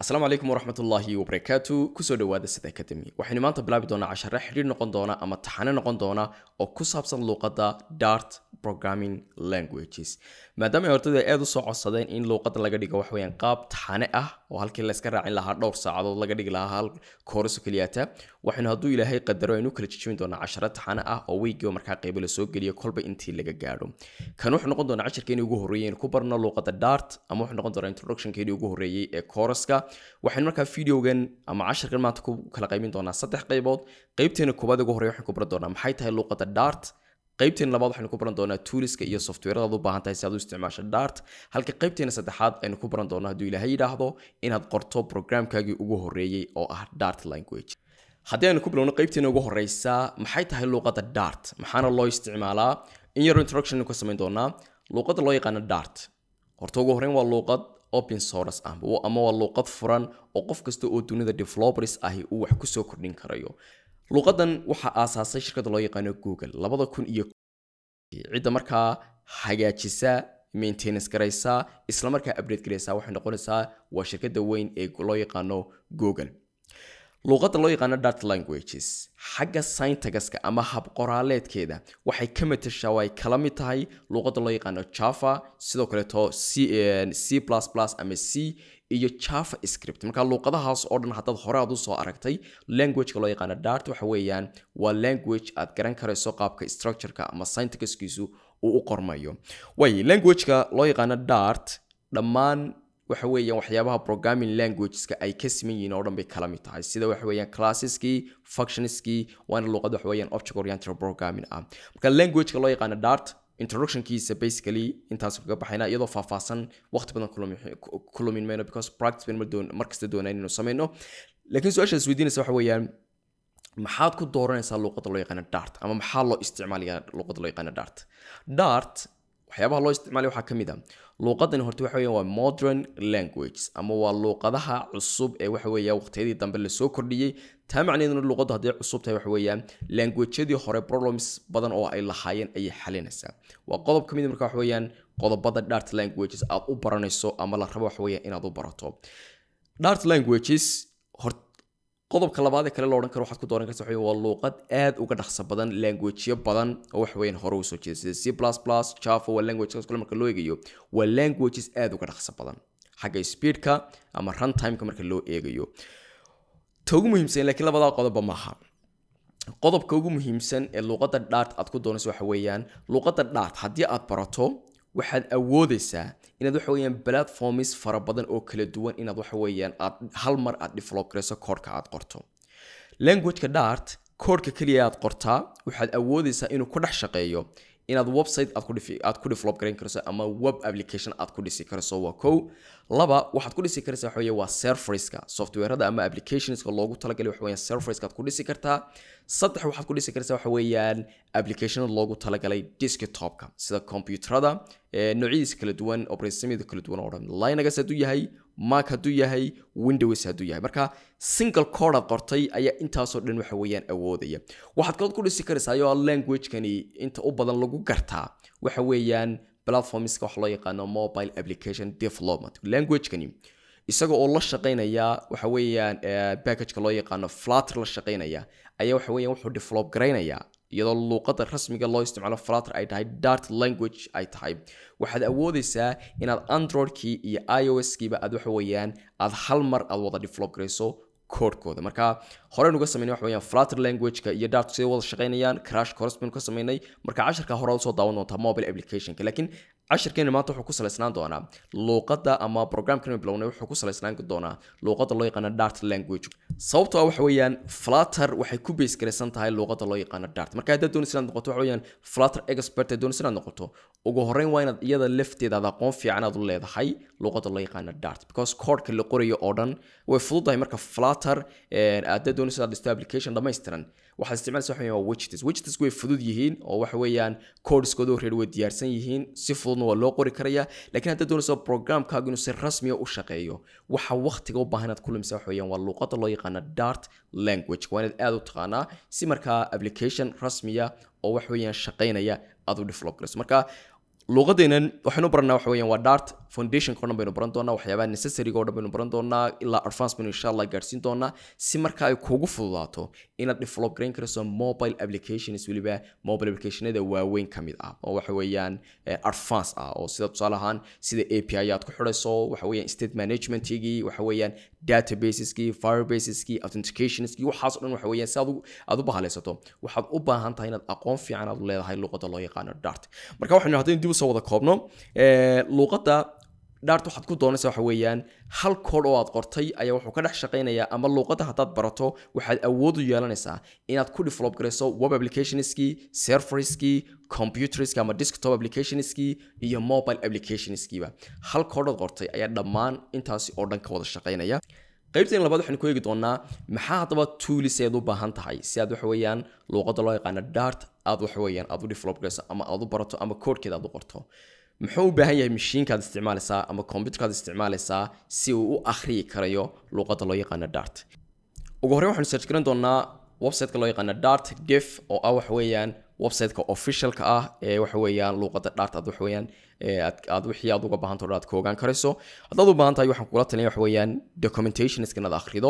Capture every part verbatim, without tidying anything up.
السلام عليكم ورحمة الله وبركاته كسو دوادا سيد أكاديمي وحين مانتا بلابي دونا عشرة حرير نقون دونا أما تحاني نقون دونا أو كسابسان لوقادا Dart Programming Languages مادام يورتدا ايدو سو عصدين إن لوقادا لغا ديغا وحويان قاب تحاني اه وهالكي لسكا راعين لها دور ساعدو لغا ديغ لها هال كورسو كلياتا وحين هادو إلهي قدروا إنو كلا تشوين دونا عشرة تحاني اه أو ويجيو مركا قيبل سوق قليا كولبا انتي لغا قادو كانوح نقون دونا عشر كيني يوغو هوريين كوبرنا لوقادا Dart أموح نقون دونا introduction كيني يوغو هوريي كورسكا waxaan markaa videogan ama casharkan maanta ku kala qaybin doonaa saddex qaybood qaybteena koobaad ugu horeeya waxaan ku baran doonaa maxay tahay luqadda Dart qaybteena labaad waxaan ku baran doonaa toolska iyo software-da aad u baahan tahay si aad u isticmaasho Dart halka qaybteena saddexaad aynu ku baran doonaa haddii Ilaahay yiraahdo inaad qorto programkaagii ugu horeeyay oo ah Dart language haddii aynu ku bilowno qaybteena ugu horeysa maxay tahay luqadda Dart maxaana loo isticmaalaa in yar introduction ku sameyn doonaa luqadda loo yaqaan Dart horta ugu horeyn waa luqad open source ah ama waa luqad furan oo qof kasta oo dunida developers ah uu wax ku soo kordhin karayo luqadan waxa aasaasay shirkadda loo yaqaan Google labada kun iyo cid markaa hagaajisa maintenance garaysa isla markaa update garaysa waxay noqonaysaa waa shirkadda weyn ee loo yaqaan Google luqadda loo yaqaan Dart languages xagga syntaxka ama hab qoraaleedkeeda waxay ka matashaa way kala mid tahay luqadda loo yaqaan Java sidoo kale to C C plus plus ama C iyo JavaScript marka luqadahaas oo dhan hadad hore aad u soo aragtay language-ka loo yaqaan Dart waxa weeyaan waa language aad garan karayso qaabka structure-ka ama syntaxkiisu uu u qormayo way language-ka loo yaqaan Dart dhammaan waxa weeyaan waxyaabaha programming languages-ka ay ka siman yihiin oo dhan bay kala mid tahay sida waxa weeyaan classes-ki functions-ki waana luqad waxa weeyaan object oriented programming ah marka language-ka loo yaqaan Dart introduction-kiisa basically intaas kaga baxayna iyadoo faahfaahsan waqti badan kulumin mayno because practice ben markasta doonayno inuu sameeyno laakiin su'aasha isweydiinaysa waxa weeyaan maxaad ku dooranaysaa luqadda loo yaqaan Dart ama maxaa loo isticmaalayaa luqadda loo yaqaan Dart Dart waxyaabaha loo isticmaalayo waxa kamid ah luqadan horta waxa weeyaan waa modern languages ama waa luqadaha cusub ee waxa weeyaan waqtiyadii dambe la soo kordhiyay taa macnaheedu luqaddu hadii cusub tahay waxa weeyaan language-yadii hore problems badan oo ay lahaayeen ay xalinaysaa waa qodob kamid marka waxa weeyaan qodobada Dart languages aad u baranayso ama la rabo waxa weeyaan inaad u barato Dart languages horta qodobka labaad ee kale loo oran karo waxaad ku dooran kartaa waxa waa luqad aad uga dhakhso badan language-yo badan oo wax weyn hore u soo jeedisay C plus plus Java waa language-kaas kale marka loo eegayo waa languages aad uga dhakhso badan xagga speed-ka ama runtime-ka marka loo eegayo ta ugu muhiimsan laakiin labada qodob ma aha qodobka ugu muhiimsan ee luqadda Dart aad ku doonayso waxa weeyaan luqadda Dart haddii aad barato waxaad awoodaysaa inaad waxa weeyaan platforms fara badan oo kala duwan inaad waxa weeyaan aad hal mar aad develop garayso code-ka aad qorto language-ka Dart code-ka kaliya aad qortaa waxaad awoodaysaa inuu ku dhex shaqeeyo inaad website aad ku dhifi aad ku develop garan karayso ama web application aad ku dhisi karayso waa kow laba waxaad ku dhisi karaysaa waxa weeye waa serverska software-ada ama applications-ka loogu talagalay waxa weeyaan serverska aad ku dhisi kartaa saddex waxaad ku dhisi karaysaa waxa weeyaan application loogu talagalay desktop-ka sida computer-ada ee noocyadiisa kala duwan operating system-yada kala duwan oo dhan Linux hadduu yahay Mac hadduu yahay Windows hadduu yahay marka single code aad qortay ayaa intaas oo dhan waxa weeyaan awoodaya waxaad kala ku dhisi karaysaa iyo language-kani inta u badan lagu gartaa waxa weeyaan platforms-ka wax loo yaqaan mobile application development language-kani isaga oo la shaqeynaya waxa weeyaan package-ka loo yaqaan Flutter la shaqeynaya ayaa waxa weeyaan wuxuu develop gareynaya iyadoo luqadda rasmiga loo isticmaalo Flutter ay tahay Dart language ay tahay waxaad awoodaysaa inaad Android-kii iyo iOS-kiiba aad waxa weeyaan aad hal mar aad wada develop garayso code-kooda marka hore nuga sameynay waxa weeyaan Flutter language-ka iyo Dart sidoo wada shaqeynayaan crash course bin ka sameynay marka casharka hore soo daawan doontaa mobile application-ka laakiin casharkeena maanta wuxuu ku saleysnaan doonaa luqadda ama programkan bilowna wuxuu ku saleysnaan doonaa luqadda loo yaqaan Dart language sababtoo ah waxa weeyaan Flutter waxay ku base garaysan tahay luqadda loo yaqaan Dart marka hadda doonaysan inaad noqoto waxa weeyaan Flutter expert ee doonaysan inaad noqoto ugu horeyn waa inaad iyada lafteeda aqoon fiican aad u leedahay luqadda loo yaqaan Dart because code-ka la qorayo oo dhan way fududahay marka Flutter ee aad doonaysan inaad dhisto application dhammaystiran waxaad isticmaalaysaa waxa weeyaan widgets widgets way fudud yihiin oo waxa weeyaan codeskooda reer way diyaarsan yihiin si fududna waa loo qori karayaa laakiin hadda doonayso programkaagu inuu si rasmi ah u shaqeeyo waxa waqtiga u baahan inaad ku lumisaa waxa weeyaan waa luqadda loo yaqaan Dart language waa inaad aad u taqaanaa si markaa application rasmi ah oo wax weeyaan shaqeynaya aad u develop garayso marka luqadeenan waxaanu baranaa waxa weeyaan waa Dart foundation koodhan baynu baran doonaa waxyaabaha necessary koodhan baynu baran doonaa ilaa advanced baynu insha Allah gaarsiin doonaa si marka ay kugu fududaato inaad develop gareyn karayso mobile applications waliba mobile applicationada waaweyn kamid ah oo waxa weeyaan advanced ah oo sida tusaale ahaan sida A P I aad ku xidhayso waxa weeyaan state management-gii waxa weeyaan databases-gii firebases-gii authentications-gii waxaas oo dhan waxa weeyaan si aad aad u bahaleysato waxaad u baahan tahay inaad aqoon fiican aad u leedahay luqadda loo yaqaan Dart marka waxaanu hadii dib u soo wada koobno ee luqadda Dart waxaad ku doonaysaa waxa weeyaan hal kood oo aad qortay ayaa wuxuu ka dhex shaqeynayaa ama luqadda hadaad barato waxaad awood u yeelanaysaa inaad ku develop gareyso web applications-kii servers-kii computers-kii ama desktop applications-kii iyo mobile applications-kiiba hal kood oo qortay ayaa dhammaan intaasi oo dhan ka wada shaqeynaya qaybteen labaad waxaan ku eegi doonaa maxaa hadaba tools aad u baahan tahay si aad waxa weeyaan luqadda loo yaqaan Dart aad waxa weeyaan aad u develop gareyso ama aad u barato ama koodkeeda aad u qorto muxuu u baahan yahay machine-kaad isticmaalaysaa ama computer-kaad isticmaalaysaa si uu u akhriyi karayo luqadda loo yaqaan Dart ugu horreyn waxaan search garan doonaa website-ka loo yaqaan Dart Dev oo ah waxa weeyaan website-ka official-ka ah ee waxa weeyaan luqadda Dart aad waxa weeyaan aad wixii aad uga baahan tahay aad ka ogaan karayso haddaad u baahan tahay waxaan kula talinayaa waxa weeyaan documentation-iska inaad akhrido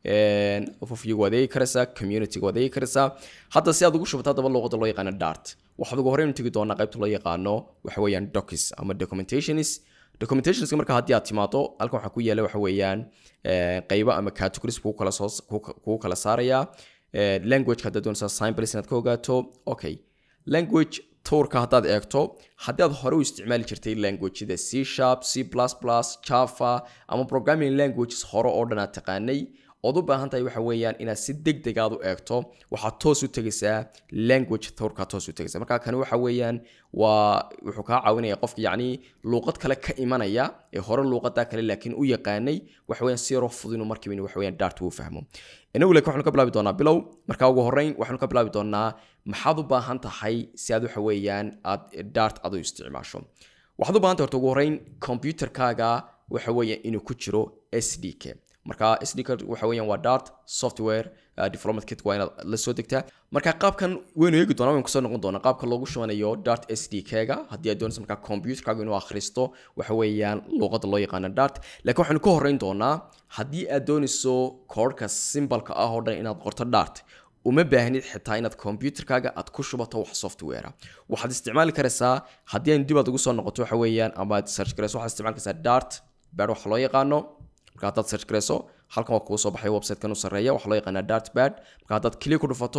een overview wadeey karaysaa community wadeey karaysaa hadda si aad ugu shubato hadaba luqadda loo yaqaan Dart waxaad ugu horreyn tagi doonaa qaybta loo yaqaano waxa weeyaan docs ama documentations documentations marka haddii aad timaado halkan waxa ku yaala waxa weeyaan qaybo ama categories ku kala soo ku kala saaraya language ka doonaysa simple inaad ka ogaato okay language tourka haddaad eegto haddii aad hore u isticmaali jirtay language-da C sharp C plus plus Java ama programming languages hore oo dhan aad taqaanay ood u baahan tahay waxa weeyaan inaad si degdeg aad u eegto waxaad toos u tagaysaa language tourka toos u tagaysaa marka kan waxa weeyaan waa wuxuu ka caawinayaa qofka yacni luqad kale ka imanaya ee hore luqadda kale laakiin u yaqaanay waxa weeyaan si yar oo fudud inuu markiiba waxa weeyaan Dart uu fahmo inagu laakiin waxaanu ka bilaabi doonaa bilow marka ugu horreyn waxaanu ka bilaabi doonaa maxaad u baahan tahay si aad waxa weeyaan aad Dart aad u isticmaasho waxaad u baahan tahay ugu horreyn computer-kaaga waxa weeyaan inuu ku jiro S D K marka S D K waxa weeyaan waa Dart software uh, development kit waa inaad la soo degtaa marka qaabkan weynu eegi doonaa waan ku soo noqon doonaa qaabka loogu shubanayo Dart S D K-ga haddii aad doonayso marka computer-kaaga inuu akhristo waxa weeyaan luqadda loo yaqaan Dart laakiin waxaan ku horreyn doonaa haddii aad doonayso koodhka simple-ka ah oo dhan inaad qorto Dart uma baahnid xitaa inaad computer-kaaga aad ku shubato wax software waxaad isticmaali karaysaa haddii aan dib aad ugu soo noqoto waxa weeyaan ama aad search garayso waxaad isticmaali karaysaa Dart bad wax loo yaqaano marka hadaad search garayso halkan waa kuu soo baxay website-kan u sarreeya waxa loo yaqaanaa Dartpad marka hadaad click ku dhufato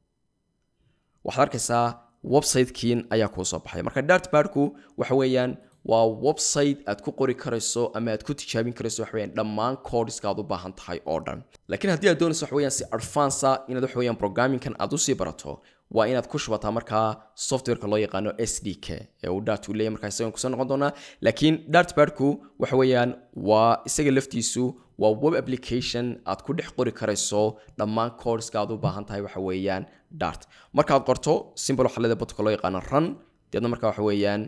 waxaad arkaysaa website-kiin ayaa kuu soo baxay marka Dartpad-ku waxa weeyaan waa website aad ku qori karayso ama aad ku tijaabin karayso waxa weeyaan dhammaan codeska aad u baahan tahay oo dhan laakiin haddii aad doonayso waxa weeyaan si advance ah inaad waxa weeyaan programming-kan aad u sii barato waa inaad ku shubataa markaa software-ka loo yaqaano S D K ee uu Dart u leeyahay markaa isaga ku soo noqon doonaa laakiin Dartpad-ku waxa weeyaan waa isaga laftiisu waa web application aad ku dhex qori karayso dhammaan codeska aad u baahan tahay waxa weeyaan Dart markaad qorto simple waxa leedahay button loo yaqaano run deedna markaa waxa weeyaan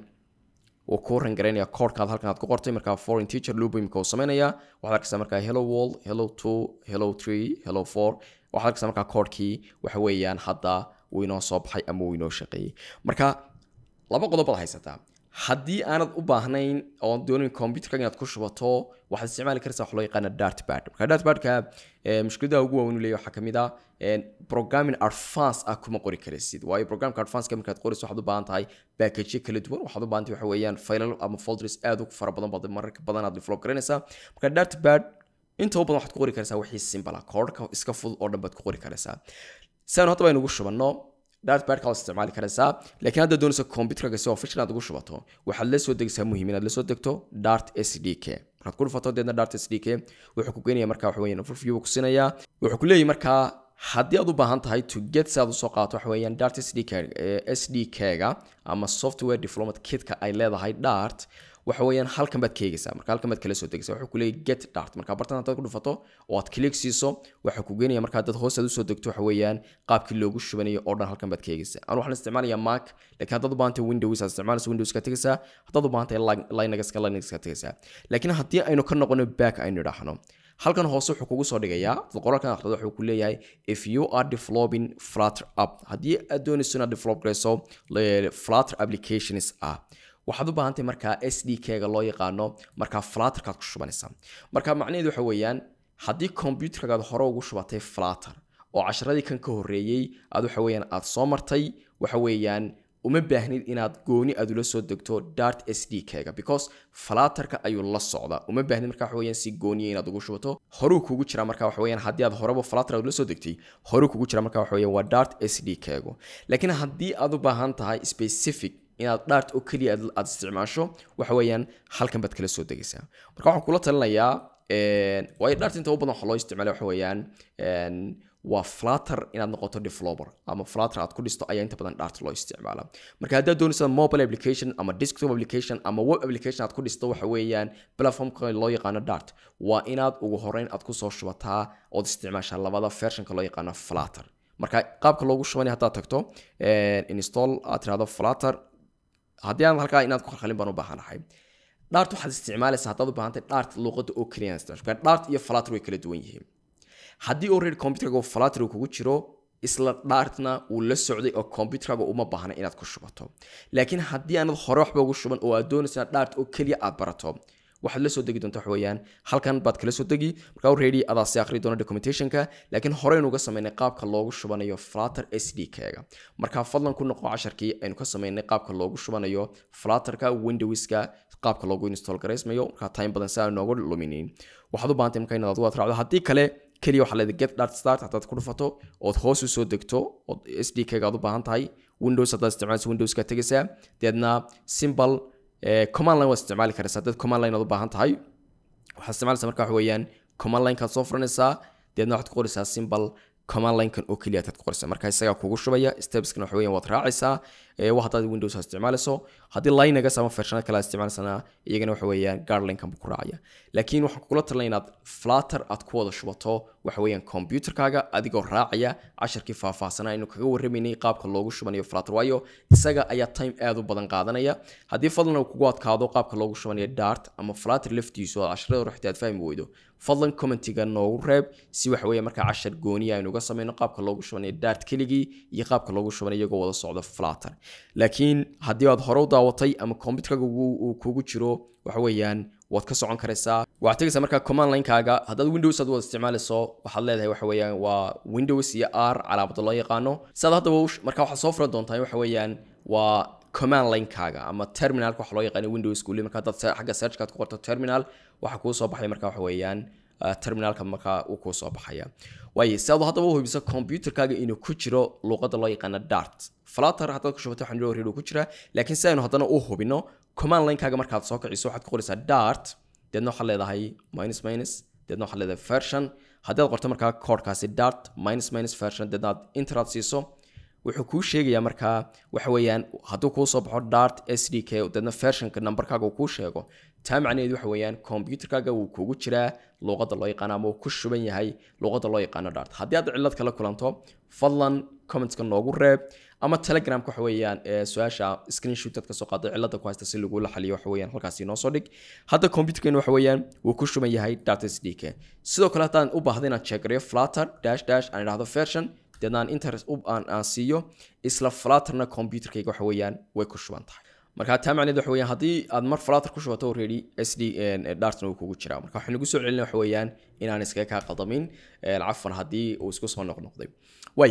oo ku ran gareynaya koodkaad halkan aad ku qortay markaa foreign teacher loop imika uu sameynaya waxaad arkaysaa markaa hello world hello two hello three hello four waxaad arkaysaa markaa koodkii waxa weeyaan hadda uu inoo soo baxay ama uu inoo shaqeeyey marka laba qodob baad haysataa haddii aanad u baahnayn oo doonin computer-ka inaad ku shubato waxaad isticmaali karaysaa wax loo yaqaano Dartpad marka Dartpad-ka mushkilada ugu weyn uu leeyahay waxa kamid ah programming advance ah kuma qori karaysid waayo programka advance-ka markaad qorayso waxaad u baahan tahay package kala duwan waxaad u baahan tahay waxa weeyaan file ama folders aad u fara badan badan marka badan aad develop garanaysaa marka Dartpad inta badan waxaad ku qori karaysaa wixii simple ah koodhka iska fudud oo dhan baad ku qori karaysaa saan hadda baynu ugu shubanno Dartpad ka isticmaali karaysaa laakiin hadda doonayso computer-ka si official aad ugu shubato waxaad la soo degaysaa muhiim inaad la soo degto Dart S D K markaad ku dhufato deedna Dart S D K wuxuu ku geenayaa markaa waxa weeyaan overview ku siinayaa wuxuu ku leeyahay markaa haddii aad u baahan tahay to get si aad u soo qaato waxa weeyaan Dart S D K S D K-ga ama software development kit-ka ay leedahay Dart waxa weeyaan halkan baad keegaysaa marka halkan baad kala soo degaysaa wuxuu ku leeyahay get Dart marka bartan hadaad ku dhufato oo aad click siiso waxa ku geenayaa marka dad hoos aad u soo degto waxa weeyaan qaabkii loogu shubanayo oo dhan halkan baad keegaysaa aan waxaan isticmaalayaa Mac laakiin hadaad u baahan tahay Windows aad isticmaalayso Windows ka tagaysaa hadaad u baahan tahay Linux ka Linux ka tagaysaa laakiin haddii aynu ka noqono back aynu idhaahno halkan hoose wuxuu kugu soo dhigayaa qoraalkan akhrido wuxuu ku leeyahay if you are developing Flutter app haddii aad doonayso inaad develop garayso Flutter applications ah waxaad u baahan tahay markaa S D K-ga loo yaqaano markaa Flutter-ka aad ku shubanaysaa marka macnaheedu waxa weeyaan haddii computer-ka aad hore ugu shubatay Flutter oo casharadii kan ka horeeyay aad waxa weeyaan aad soo martay waxa weeyaan uma baahnid inaad gooni aad ula soo degto Dart S D K-ga because Flutter-ka ayuu la socdaa uma baahnid markaa waxa weeyaan si gooni inaad ugu shubato horuu kugu jira markaa waxa weeyaan haddii aad horeba Flutter aad ula soo degtay horuu kugu jira markaa waxa weeyaan waa Dart S D K-ga laakiin haddii aad u baahan tahay specific inaad Dart oo kaliya aad isticmaasho waxa weeyaan halkan baad kala soo degaysaa marka waxaan kula talinayaa een way Dart inta u badan waxa loo isticmaalaa waxa weeyaan een waa Flutter inaad noqoto developer ama Flutter aad ku dhisto ayaa inta badan Dart loo isticmaalaa marka hadda doonaysaa mobile application ama desktop application ama web application aad ku dhisto waxa weeyaan platformka loo yaqaan Dart waa inaad ugu horeyn aad ku soo shubataa oo isticmaashaa labada version-ka loo yaqaan Flutter marka qaabka loogu shubanay hadda tagto ee install aad tiraahdo Flutter haddii aan halka inaad ku khalin baan u baahanahay Dart waxaad isticmaalaysaa haddaad u baahantahay Dart luqadda oo kaliya isticmaasho Dart iyo Flutter way kala duwan yihiin haddii already computer-ga Flutter uu kugu jiro isla Dartna uu la socday oo computer-ga uma baahna inaad ku shubato laakiin haddii aanad hore waxba ugu shuban oo aad doonaysaa Dart oo kaliya aad barato waxaad la soo degi doontaa waxa weeyaan halkan baad kala soo degi marka already aad si akhri doona documentation-ka laakiin hore inuu ga sameeynay qaabka loogu shubanayo Flutter S D K-ga marka fadlan ku noqo casharkii aynu ka sameeynay qaabka loogu shubanayo Flutter-ka Windows-ka qaabka loogu install gareysmayo marka time badan saa noogu luminin waxaad u baahantahay marka inaad u raacdo haddii kale kaliya waxa la get Dart start hadaad ku dhufato oo hoos u soo degto oo S D K-ga aad u baahan tahay Windows hadaad isticmaalayso Windows-ka tagaysaa deedna simple command line waa isticmaali karaysaa dad command line aad u baahan tahay waxaad isticmaalaysaa marka waxa weeyaan command line ka soo furanaysaa deedna waxaad ku qoraysaa simple command line kan oo kaliya aad ku qoraysaa marka isaga kugu shubaya steps-kan waxa weeyaan waad raacaysaa ee waxa hadaad Windows isticmaalayso haddii line-ga sama version kale isticmaalaysaa iyagana waxa weeyaan guard line kan ku raacaya laakiin waxaan kula talinayaa inaad Flutter aad ku wada shubato waxa weeyaan computer-kaaga adigoo raacaya casharkii faahfaahsanaa inuu kaga warramayay qaabka loogu shubanayo Flutter waayo isaga ayaa time aad u badan qaadanaya haddii fadlan uu kugu adkaado qaabka loogu shubanayo Dart ama Flutter laftiisu oo casharada ruuxda aad fahmi weydo fadlan comment-iga noogu reeb si waxa weeyaan marka cashar gooni ah aynu uga sameeyno qaabka loogu shubanayo Dart keligii iyo qaabka loogu shubanayo iyagoo wada socdo Flutter laakiin haddii aad hore u daawatay ama computer-kaaga uu kugu jiro waxa weeyaan waad ka socon karaysaa waxaad tagaysaa marka command line-kaaga haddaad Windows aad wada isticmaalayso waxaad leedahay waxa weeyaan waa Windows iyo R calaamada loo yaqaano saad hadda marka waxaad soo furan doontaa waxa weeyaan waa command line-kaaga ama terminal-ka waxa loo yaqaan Windows ku leeyahay marka dad xagga search-ka ku qorto terminal waxa ku soo baxay marka waxa weeyaan terminal-ka marka uu ku soo baxaya way saad hadda u hubiso computer-kaaga inuu ku jiro luqadda loo yaqaan Dart Flutter hadda ku shubato waxaan already ku jira laakiin si aynu haddana u hubino command line-kaaga markaad soo kiciso waxaad ku qoraysaa Dart deedna waxaad leedahay minus minus deedna waxaad leedahay version haddii aad qorto markaa code-kaasi Dart minus minus version deedna aad enter aad siiso wuxuu kuu sheegayaa markaa waxa weeyaan hadduu kuu soo baxo Dart S D K deedna version-ka number-kaaga uu kuu sheego taa macnaheedu waxa weeyaan computer-kaaga uu kugu jiraa luqadda loo yaqaan ama uu ku shuban yahay luqadda loo yaqaan Dart haddii aad cilad kala kulanto fadlan comment-ka noogu reeb ama Telegram-ka waxa weeyaan ee su'aasha screenshot ka soo qaaday cilada ku haysta si lagu la xaliyo waxa weeyaan halkaas inoo soo dhig hadda computer-keena waxa weeyaan uu ku shuban yahay Dart S D K sidoo kale haddaan u baahdo inaan check gareeyo Flutter dash dash aan idhaahdo version deednaan interest u aan aan siiyo isla Flutter-na computer-kayga waxa weeyaan way ku shuban tahay marka taa macnaheedu waxa weeyaan haddii aad mar Flutter ku shubato already S D Dart-na uu kugu jiraa marka waxaan ugu soo celinaa waxa weeyaan inaan iskaga ka qaldamin cafan haddii uu isku soo noqnoqday way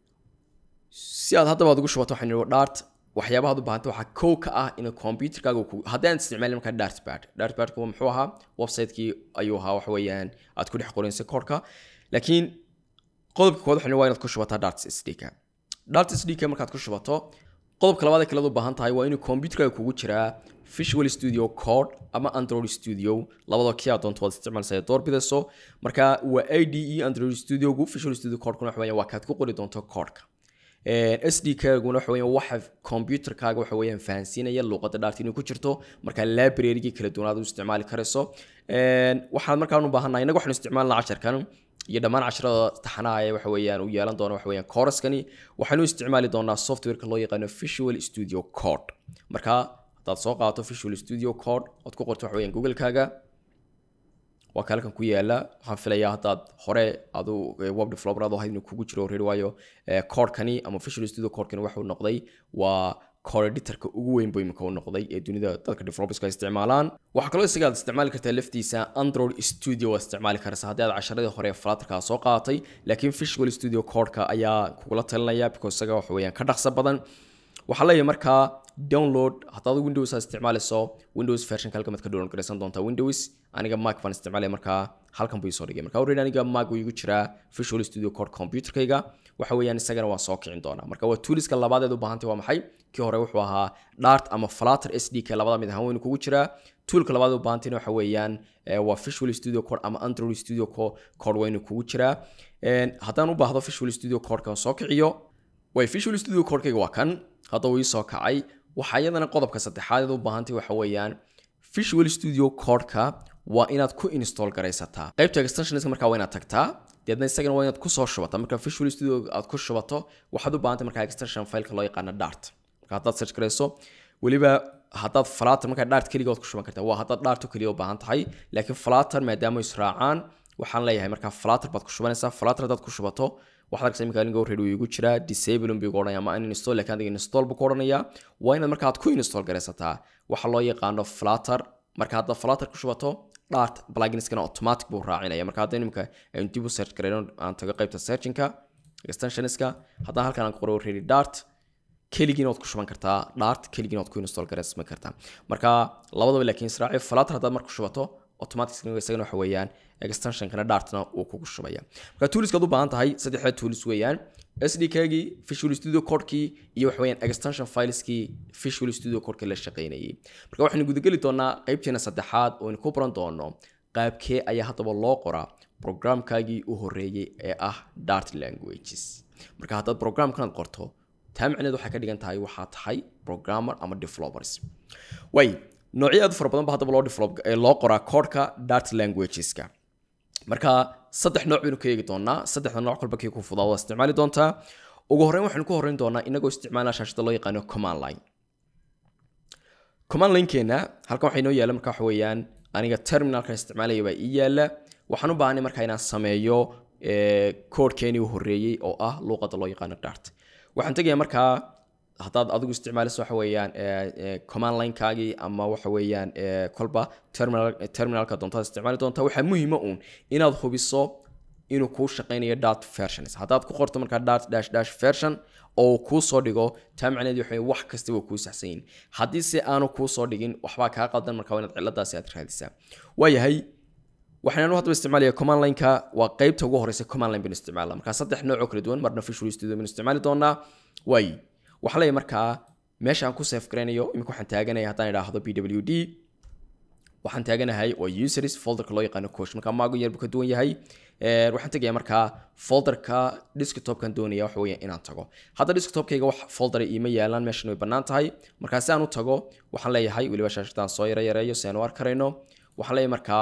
si aad hadda baad ugu shubato waxaan nidhi Dart waxyaabaha aad u baahantay waxa kow ka ah in computer-kaaga uu haddii aan isticmaalin marka Dartpad Dartpad-ku muxuu ahaa website-kii ayuu ahaa waxa weeyaan aad ku dhex qoraysay code-ka laakiin qodobka koowaad waxaan waa inaad ku shubataa Dart S D K Dart S D K markaad ku shubato qodobka labaad ee kale aad u baahan tahay waa inuu computer-kaaga kugu jiraa Visual Studio Code ama Android Studio labadoo kii aad doonto waad isticmaalaysaa door bidayso marka waa I D E Android Studio-gu Visual Studio Code-kuna waxa weeyaan waa kaad ku qori doonto code-ka S D K-guna waxa weeyaan waxa computer-kaaga waxa weeyaan fahansiinaya luqadda Dart inuu ku jirto marka library-gi kala duwan aad u isticmaali karayso waxaan markaa u baahanahay inaga waxaan isticmaalnaa casharkan iyo dhammaan casharada taxanaha ee waxa weeyaan u yeelan doona waxa weeyaan course-kani waxaanu isticmaali doonaa software-ka loo yaqaan Visual Studio Code marka hadaad soo qaadato Visual Studio Code ood ku qorto waxa weeyaan Google-kaaga waa kalkan ku yaala waxaan filayaa hadaad hore aad web developer aad ahayd inuu kugu jiro already waayo code-kani ama Visual Studio Code-kani waxa uu noqday waa core editorka ugu weyn buu imika u noqday ee dunida dadka developers ka isticmaalaan waxa kale oo isaga isticmaali kartaa laftiisa Android Studio oo isticmaali kartaa haddii aad casharadii hore Flutter ka soo qaadatay laakiin Visual Studio Code ka ayaa kugula talinaya because isaga wax weeyaan ka dhaqso badan waxa la yahay markaa download hadaad Windows isticmaalayso Windows version kalka mid ka download gareysan doontaa Windows aniga Mac baan isticmaalay markaa halkan buu soo dhigay markaa already aniga Mac uu igu jiraa Visual Studio Code computerkayga waxa weeyaan isagana waa soo kicin doonaa marka waa toolska labaad ee u baahantahay waa maxay kii hore wuxuu ahaa Dart ama Flutter S D K labada mid ahaan weyn kugu jiraa toolka labaad ee u baahantahay waxa weeyaan waa Visual Studio Code ama Android Studio Code weyn kugu jiraa een hadaan u baahdo Visual Studio Code ka soo kiciyo way Visual Studio Code kayga waa kan hadda uu soo kacay waxa iyadana qodobka saddexaad ee u baahantahay waxa weeyaan Visual Studio Code ka waa inaad ku install gareysataa qaybta extensions markaa waa inaad tagtaa deedna isagana waa inaad ku soo shubataa marka Visual Studio aad ku shubato waxaad u baahantahay markaa extension file-ka loo yaqaan Dart marka hadaad search gareyso waliba hadaad Flutter markaa Dart kaliya ku shuban kartaa waa hadaad Dart kaliya u baahan tahay laakiin Flutter maadaama israacaan waxaan leeyahay markaa Flutter baad ku shubanaysaa Flutter hadaad ku shubato waxaad aragtaa imika linka already igu jira disable um bigo oranaya ma in install laakiin adiga install buu ku oranaya waa inaad markaa aad ku install gareysataa waxa loo yaqaano Flutter marka hadaad Flutter ku shubato Dart plugins kana automatic buu raacinaya marka hadda imika aan dib u search gareyno aan tago qaybta searching-ka extensionska hadda halkan aan qoro already Dart keligii nood ku shuban kartaa Dart keligii nood ku install gareysan kartaa marka labadaba laakiin israaci Flutter hadaad marka shubato automatically isagana waxa weeyaan extension kana Dartna uu kugu shubaya marka toolska u baahan tahay saddexda tools weeyaan S D K-gi Visual Studio Code-ki iyo waxa weeyaan extension files-ki Visual Studio Code-ka la shaqeynayay marka waxaan guda gali doonaa qaybteena saddexaad oo aan ku baran doono qaabkee ayaa hadaba loo qoraa programkaagii u horeeyay ee ah Dart languages marka hadaad programkan qorto taa macnaheedu waxa ka dhigan tahay waxa tahay programmer ama developers way noocyada fara badan ba hadaba loo develop ee loo qoraa code-ka Dart languages-ka marka saddex nooc baynu ka eegi doonaa saddexda nooc kolba kii ku fudaado isticmaali doontaa ugu horeyn waxaan ku horeyn doonaa inagoo isticmaalna shaashada loo yaqaan command line command line keena halkan waxa inoo yaala marka waxa weeyaan aniga terminalka isticmaalaya baa ii yaala waxaan u baahanay marka inaan sameeyo ee code keeni u horeeyay oo ah luqadda loo yaqaan Dart waxaan tagayaa marka hadaad adigu isticmaalayso waxa weeyaan ee command line-kaagi ama waxa weeyaan ee kolba terminal terminalka doonta isticmaali doonta waxa muhiim ah uun inaad hubiso inuu ku shaqeynayo Dart versions hadaad ku qorto marka Dart dash dash version oo ku soo dhigo taa macnaheedu waxa wax kasta oo ku saxsan hadii si aanu ku soo dhigin waxba ka qaldan marka waa inaad ciladaas aad raadisaa waayahay waxaan hadda isticmaalayaa command line-ka waa qaybta ugu horeysa command line bin isticmaalaa marka saddex nooc oo kala duwan marna Visual Studio bin isticmaali doonaa way waxa la markaa meesha aan ku save gareynayo imika waxaan taaganahay hadaan idhaahdo P W D waxaan taaganahay oo users folderka loo yaqaan coach marka maagu yar buu ka duwan yahay ee waxaan tagayaa markaa folderka desktop-kan doonaya waxa weeyaan inaan tago hadda desktop-kayga wax folder iima yaalan meeshan way bannaan tahay marka si aan u tago waxaan leeyahay waliba shaashadaan soo yara yareeyo si aan u arkarayno waxaan leeyahay markaa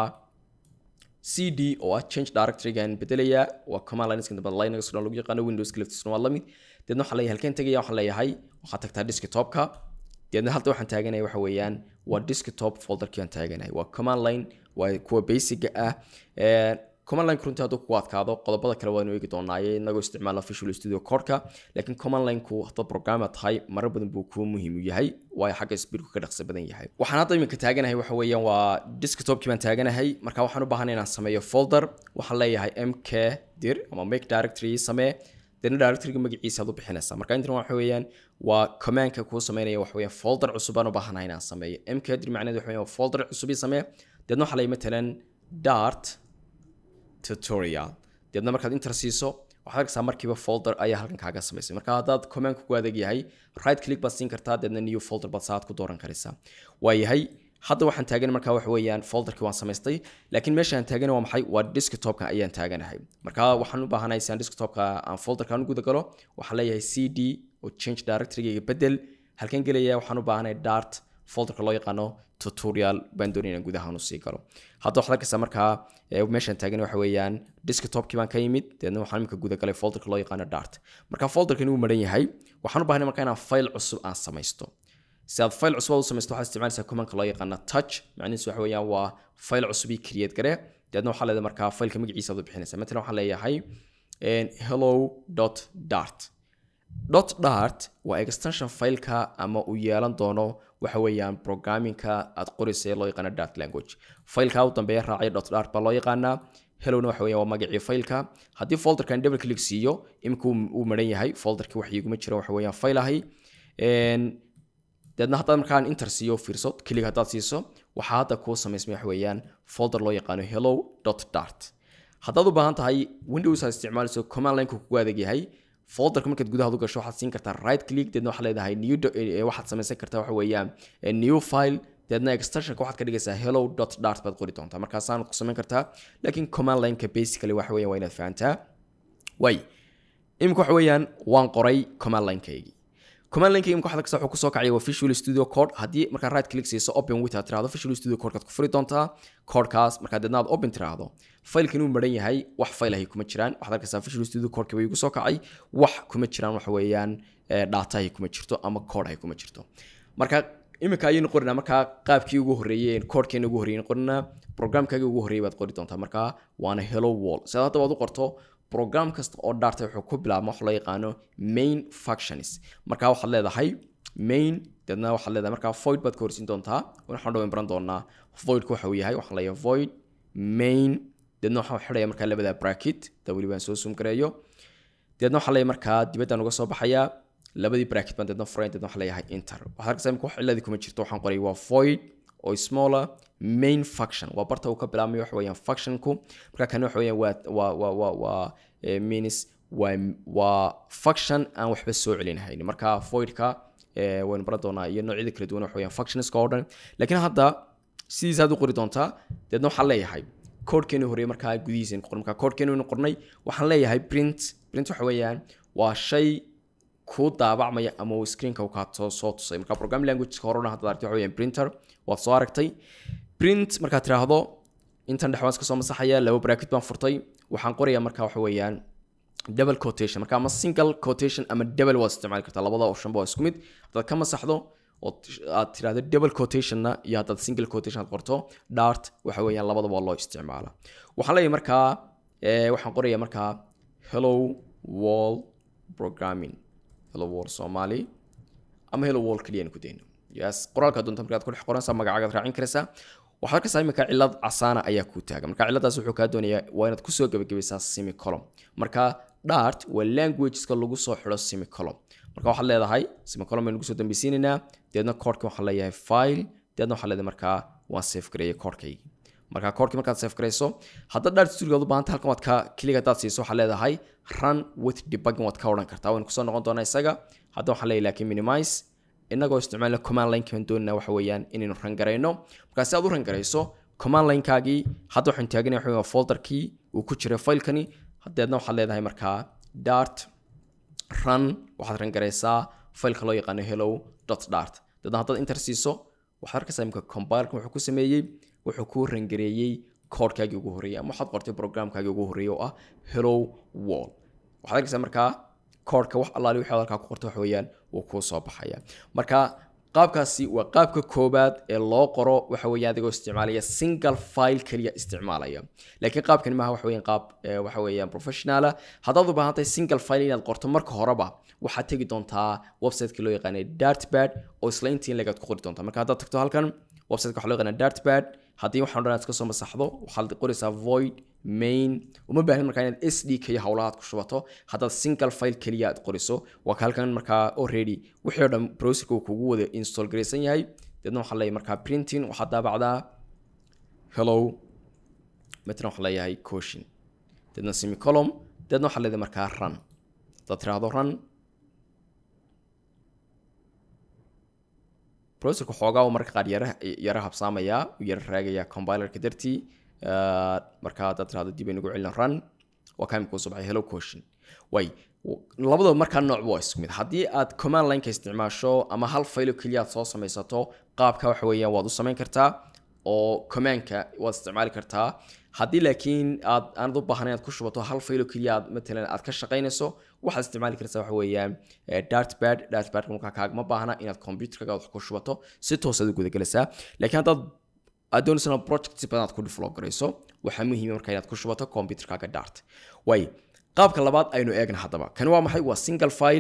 cd oo ah change directory-gan bedelaya waa command line iska daba Linux oo lagu yaqaan Windows laftiisuna waa la mid deedna waxaan leeyahay halkeen tagayaa waxaan leeyahay waxaad tagtaa desktop-ka deedna halta waxaan taaganahay waxa weeyaan waa desktop folder-kii aan taaganahay waa command line waa kuwa basic ah ee command line runtii haduu ku adkaado qodobada kale waan eegi doonaa inagoo isticmaala Visual Studio Code-ka laakiin command line-ku hadda programmer tahay marar badan buu ku muhiim u yahay waayo xagga speed-ku ka dhaqso badan yahay waxaan hadda iminka taaganahay waxa weeyaan waa desktop-kii baan taaganahay marka waxaan u baahanahay inaan sameeyo folder waxaan leeyahay mk dir ama make directory samee deedna directory-ga magaciisa aad u bixinaysaa marka intan waxa weeyaan waa command-ka ku sameynaya waxa weeyaan folder cusub aan u baahanahay inaan sameeyo mk dir macnaheedu waxa weeyaan folder cusub ii samee deedna waxa leeyahay matalan Dart tutorial deedna markaad enter siiso waxaad arkaysaa markiiba folder ayaa halkan kaaga samaysay marka hadaad command ku adeeg yahay right click baad siin kartaa deedna new folder baad saad ku dooran karaysaa waa yahay hadda waxaan taagan marka wax weeyaan folderkii waan samaystay laakiin meesha aan taagan waa maxay waa desktop-ka ayaan taaganahay marka waxaan u baahanahay si aan desktop-ka aan folderkan u guda galo waxaan leeyahay cd oo change directory-ga bedel halkan gelaya waxaan u baahanahay Dart folderka loo yaqaano tutorial baan doonayna gudaha u sii galo hadda waxa ka markaa meeshan taagan waxa weeyaan desktop-kii baan ka yimid deedna waxaan imika guda galay folderka loo yaqaan Dart marka folderkan uu maran yahay waxaan u baahnaa markaa inaan file cusub aan samaysto si aad file cusub u samaysto waxaad isticmaalaysaa command-ka loo yaqaan touch macnihiisu waxa weeyaan waa file cusub ii create gare deedna waxaa leedahay markaa file-ka magaciisa aad u bixinaysaa mesela waxaan leeyahay hello dot dart dot dart waa extension fileka ama uu yeelan doono waxa weeyaan programmingka aad qoraysay loo yaqaan dart language fileka u dambeeya raacay dot dart baa loo yaqaanaa hello waxa weeyaan waa magacii fileka haddii folderkan double click siiyo imika uu maran yahay folderkii wax iguma jiro waxa weeyaan file ahay dadna hadda markaan enter siiyo fiirso click haddaad siiso waxaa hadda kuu samaysmay wax weeyaan folder loo yaqaano hello dot dart haddaad u baahan tahay windows aad isticmaalayso command line-ku kugu adeeg yahay folderka markaad gudaha u gasho waxaad siin kartaa right click deedna waxaad leedahay new waxaad samaysan kartaa waxa weeyaan new file deedna extensionka waxaad ka dhigaysaa hello dot dart baad qori doontaa markaasaan ku samayn kartaa laakiin command line-ka basically waxa weeyaan waa inaad fahantaa way imika waxa weeyaan waan qoray command line-kaygii command line imka waxa kasta wuxuu ku soo kacay waa Visual Studio Code hadii marka right click siiso open with aad tiraahdo Visual Studio Code ka furi doontaa codekaas marka dadna aad open tiraahdo file-kan uu maran yahay wax file ay kuma jiraan waxaad arkaysaa Visual Studio Code ka way ugu soo kacay wax kuma jiraan waxa weeyaan data ay kuma jirto ama code ay kuma jirto marka imika ayaynu qorinaa marka qaabkii ugu horeeyay code-keena ugu horeeyay qorinaa programkaaga ugu horeeyay baad qori doontaa marka waana hello world sidaad hadda waad u qorto program kasta oo dart wuxuu ku bilaabmaa wax loo yaqaano main functions marka waxaad leedahay main dadna waxaad leedahay marka void baad ka horsiin doontaa waxaan dhawayn baran doonaa void ku waxa uu yahay waxaan leeyahay void main dadna waxaan xidhayaa marka labada bracket dawli baan soo zoom gareeyo dadna waxaan leeyahay marka dibadda uga soo baxaya labadii bracket baan dadna furay dadna waxaan leeyahay enter waxaad arkaysaa imka wax ciladi kuma jirto waxaan qoray waa void oo smaller main function waa barta uu ka bilaabmay wax weeyaan functionku marka kan wax weeyaan waa waa waa waa means waa waa function aan waxba soo celinahayn marka void-ka ee waan baran doonaa iyo noocyada kala duwan wax weeyaan functions ka oo dhan laakiin hadda sidiisa aad u qori doontaa dadna waxaan leeyahay code-keenu horeeyay marka gudihiisa qoran marka code-keenu qornay waxaan leeyahay print print wax weeyaan waa shay ku daabacmaya ama uu screen-ka uu ka soo tusay marka programming language ka horena hadda aragtay wax weeyaan printer waad soo aragtay print marka tiraahdo intan dhaxwaas ka soo masaxaya laba bracket baan furtay waxaan qorayaa marka waxa weeyaan double quotation marka ama single quotation ama double waa isticmaali kartaa labada option ba isku mid hadaad ka masaxdo oo aad tiraahdo double quotation-na iyo hadaad single quotation aad qorto dart waxa weeyaan labadaba loo isticmaala waxaan leeyahay marka ee waxaan qorayaa marka hello world programming hello world Somali ama hello world kaliya ku deeno yes qoraalka doonta markaad ku dhex qoranaysaa magacaaga raacin karaysaa waxaad ka sameeyay marka cilad casaana ayaa ku taagan marka ciladaas wuxuu ka doonayaa waa inaad ku soo gabagabaysaa semicolon marka dart waa language-ka lagu soo xiro semicolon marka waxaad leedahay semicolon baynu ku soo dambaysiinayna deedna code-ka waxaan leeyahay file deedna waxaan leedahay marka waan save gareeyay code-kaygi marka code-ka markaad save gareyso hadda dart studio u baahan tahay halkan waad ka click hadaad siiso waxaad leedahay run with debugging waad ka oran kartaa waan ku soo noqon doonaa isaga hadda waxaan leeyahay laakiin minimize inagoo isticmaalna command line-kan doonaa waxa weeyaan inaynu ran gareyno marka si aad u ran gareyso command line-kaagii hadda waxaan taaganay waxa weeyaan folder-kii uu ku jiro file-kani haddeedna waxaad leedahay markaa dart run waxaad ran gareysaa file-ka loo yaqaano hello dot dart dadna haddaad enter siiso waxaad arkaysaa imka compiler-kan wuxuu ku sameeyey wuxuu ku ran gareeyey code-kaagii ugu horeeyay ama waxaad qortay program-kaagii ugu horeeyay oo ah hello world waxaad arkaysaa markaa code-ka wax allaali wixii halka ku qortay wax weeyaan uu ku soo baxaya marka qaabkaasi waa qaabka koobaad ee loo qoro waxa weeyaan adigoo isticmaalaya single file kaliya isticmaalaya laakiin qaabkan maaha waxa weeyaan qaab waxa weeyaan professional hadaad u baahan tahay single file inaad qorto marka horeba waxaad tagi doontaa website-ka loo yaqaan dartpad oo isla intii laga qori doontaa marka hadaad tagto halkan website-ka waxa loo yaqaan dartpad hadii waxaan doonaad iska soo masaxdo waxaad qoraysaa void main uma baahan markaa inaad S D K hawlahaad ku shubato hadaad single file kaliya aad qoriso waa halkan markaa already wixii oo dhan browser-ka uu kugu wada install gareysan yahay dadna waxaa leeyahay markaa printing waxaad daabacdaa hello metna waxaa leeyahay caution dadna semicolon dadna waxaa leeyahay markaa run dad tiraahdo run browser-ka xoogaa marka qaar yara yara habsaamaya yara raagaya compiler-ka dartii marka dad tiraahdo dib aynu ugu celin run waa kaam ku soo baxay hello caution way labadaba marka nooc waa isku mid hadii aad command line-ka isticmaasho ama hal file kaliya aad soo samaysato qaabka waxa weeyaan waad u samayn kartaa oo command-ka waad isticmaali kartaa hadii laakiin aad aan u baahnayn aad ku shubato hal file kaliya aad mesela aad ka shaqeynayso waxaad isticmaali kartaa waxa weeyaan dartpad dartpad marka kaaga ma baahna inaad computer-ka wax ku shubato si toos ah u guda galaysaa laakiin hadda adoonsana project si badan aad ku develop gareyso waxa muhiim ah marka inaad ku shubato computer-kaaga dart way qaabka labaad aynu eegna hadaba kan waa maxay waa single file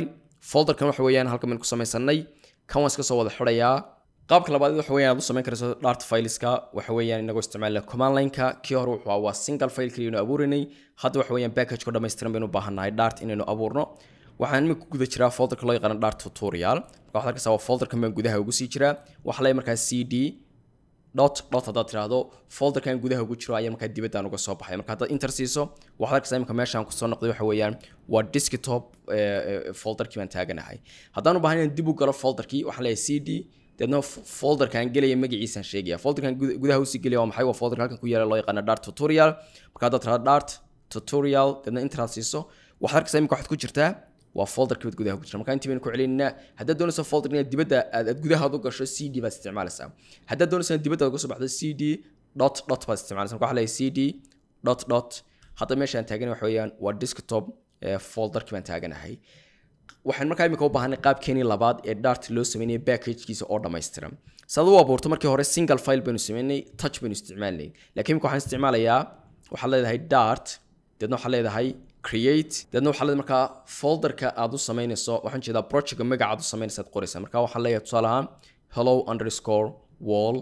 folderkan waxa weeyaan halkan min ku samaysanay kan waan iska soo wada xirayaa qaabka labaad waxa weeyaan aad u samayn karayso dart fileska waxa weeyaan inagoo isticmaalna command line-ka kii hore wuxuu waa single file kaliya inuu abuurinay hadda waxa weeyaan package ko dhameystiran baynu u baahanahay dart inaynu abuurno waxaan imika ku guda jiraa folderka loo yaqaan dart tutorial marka waxaad arkaysaa waa folderkan baan gudaha ugu sii jiraa waxa la markaa cd dot dot hadaad tiraahdo folderkan gudaha ugu jiro ayaa markaa dibadaan uga soo baxay marka haddaad enter siiso waxaad arkaysaa imika meeshaan kusoo noqday waxa weeyaan waa desktop folderkii baan taaganahay haddaan u baahan inaan dib u galo folderkii waxaan leeyahay cd deedna folderkan gelaya magaciisaan sheegaya folderkan gudaha usii gelaya waa maxay waa folderka halkan ku yaala loo yaqaana dart tutorial marka haddaad tiraahdo dart tutorial deedna interaad siiso waxaad arkaysaa imika waxaad ku jirtaa waa folderkii bad gudaha ku jira marka intii baynu ku celinayna haddaad doonayso folderka inaad dibadda aad gudaha u gasho cd baad isticmaalaysaa haddaad doonayso inaad dibadda uga soo baxdo cd dot dot baad isticmaalaysaa marka waxaa leeyahay cd dot dot hadda meeshaan taagan waxa weeyaan waa desktop folderkii baan taaganahay waxaan markaa imika u baahanay qaabkeenii labaad ee dart loo sameynayay packagekiisa oo dhammaystiran saad u abuurto markii hore single file baynu sameynay touch baynu isticmaalnay laakiin imika waxaan isticmaalayaa waxaad leedahay dart deedna waxaad leedahay create deedna waxaa leedahay markaa folderka aad u samaynayso waxaan jeedaa projectka magaca aad u samaynaysa aad qoraysaa marka waxaan leeyahay tusaale ahaan hello underscore wall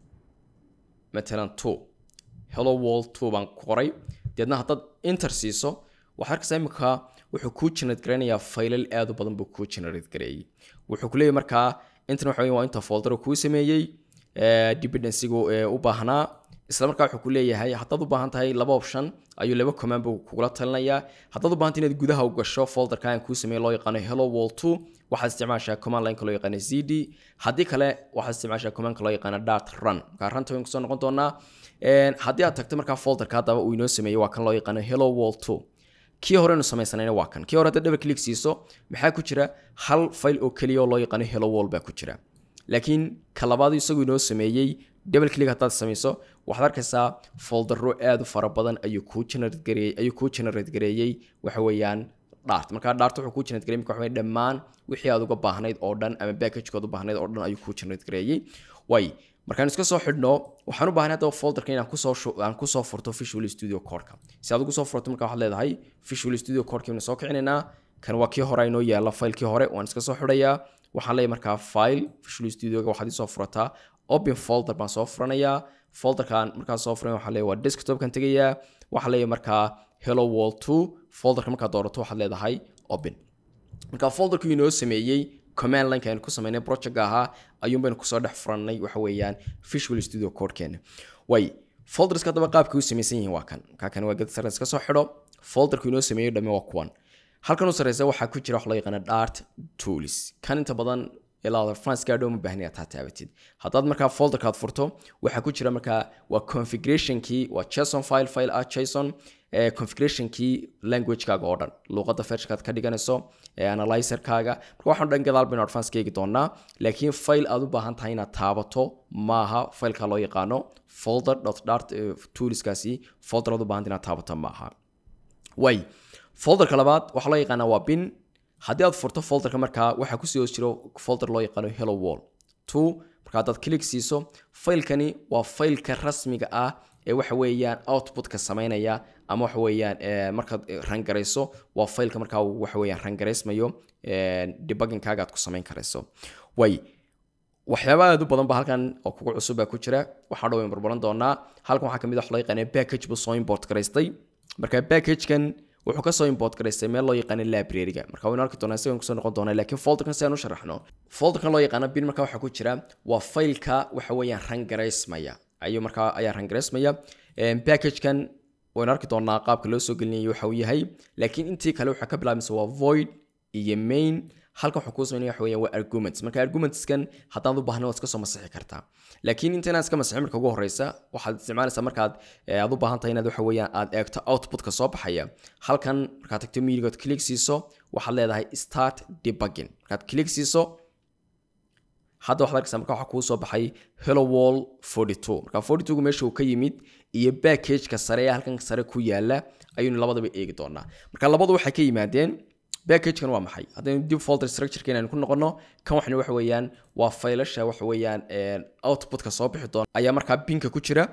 matalan two hello wall two baan ku qoray deedna haddaad enter siiso waxaad arkaysaa imika wuxuu kuu generate garaynayaa faylal aad u badan buu kuu generate gareeyay wuxuu ku leeyahay markaa intan waxa weeye waa inta folder kuu sameeyey dependency-gu u baahnaa isla markaa wuxuu ku leeyahay haddaad u baahan tahay laba option ayuu laba command buu kugula talinayaa haddaad u baahan tahay inaad gudaha u gasho folderka aan kuu sameeyay loo yaqaano hello wall two waxaad isticmaashaa command line-ka loo yaqaano cd haddii kale waxaad isticmaashaa command-ka loo yaqaano dart run markaa runta waynu kusoo noqon doonaa haddii aad tagto markaa folderka haddaba uu inoo sameeyey waa kan loo yaqaano hello wall two kii hore inu samaysanayna waa kan kii hore haddaad double click siiso maxaa ku jira hal file oo keliya oo loo yaqaano hello wall baa ku jira laakiin ka labaad isagu inoo sameeyey double click haddaad samayso waxaad arkaysaa foldero aad u fara badan ayuu kuu generate gareeyay ayuu kuu generate gareeyay waxa weeyaan dart marka dart wuxuu kuu generate gareeyay waxa weeye dhammaan wixii aad uga baahnayd oo dhan ama package-kood u baahnayd oo dhan ayuu kuu generate gareeyay way markaan iska soo xidhno waxaan u baahnay hadaba folderka inaan kusoo aan kusoo furto Visual Studio Code-ka si aad ugu soo furto marka waxaad leedahay Visual Studio Code-ka inaan soo kicinaynaa kan waa kii hore inoo yaala file-kii hore waan iska soo xidhayaa waxaan leeyahay markaa file Visual Studio-ga waxaad soo furataa open folder baan soo furanayaa folderkan markaan soo furay waxaan leeyahay waa desktop-kan tegayaa waxaan leeyahay markaa hello wall two folderka markaad doorato waxaad leedahay open marka folderku inoo sameeyey command line kan ku sameynay project ahaa ayuun baynu ku soo dhex furannay waxa weeyaan Visual Studio Code-keena way folders ka daba qaabka uu sameeysan yahay waa kan ka kan waa gad sarreys ka soo xidho folderku inoo sameeyay dhamme waa kuwan halkan u sarreeysa waxa ku jira wax loo yaqaan dart tools kan inta badan ilaa France gaadho ma baahniya taa taabatid haddaad markaa folderka aad furto waxa ku jira markaa waa configuration key waa json file file ah json ee configuration key language kaaga oo dhan luqadda fetchkaad ka dhiganayso ee analyzer kaaga marka waxaan dhan gadaal baynu advance keegi doonaa laakiin file aad u baahan tahay inaad taabato maaha fileka loo yaqaano folder.dart toolskaasi folder aad u baahan inaad taabato maaha way folderka labaad waxa loo yaqaanaa waa bin haddii aad furto folderka markaa waxa ku sii hoos jiro folder loo yaqaano hello wall two marka haddaad click siiso filekani waa fileka rasmiga ah ee waxa weeyaan output-ka sameynaya ama waxa weeyaan markaad run garayso waa fileka markaa waxa weeyaan run garaysmayo debugging-kaaga aad ku samayn karayso way waxyaaba aad u badan ba halkan oo kugu cusub baa ku jira waxaa dhow in barbaran doonaa halkan waxaa kamid ah wax loo yaqaano package buu soo import garaystay marka package-kan wuxuu ka soo import garaystay meel loo yaqaan library-ga marka waynu arki doonaa isaga ku soo noqon doonaa laakiin folderkan si aan u sharaxno folderkan loo yaqaan bin marka waxa ku jira waa fileka waxa weeyaan run garaysmaya ayuu marka ayaa run garaysmaya ee package-kan waynu arki doonaa qaabka loo soo gelinayo waxa uu yahay laakiin intii kale waxa ka bilaabmaysa waa void iyo main halka waxa ku sameeyay waxa weeyaan waa arguments marka arguments-kan haddaan u baahnayn waad iska soo masixi kartaa laakiin inta inaad iska masixin marka ugu horeysa waxaad isticmaalaysaa markaad aad u baahan tahay inaad waxa weeyaan aad eegto output-ka soo baxaya halkan markaad tagto media-good click siiso waxaad leedahay start debugging markaad click siiso hadda waxaad arkaysaa marka waxa kuu soo baxay hello wall forty-two marka forty-two gu meesha uu ka yimid iyo package-ka sare ee halkan sare ku yaala ayuunu labadaba eegi doonaa marka labadu waxay ka yimaadeen package-kan waa maxay haddaynu dib folder structure-keena aynu ku noqono kan waxna waxa weeyaan waa faylasha waxa weeyaan output-ka soo bixi doona ayaa markaa binka ku jira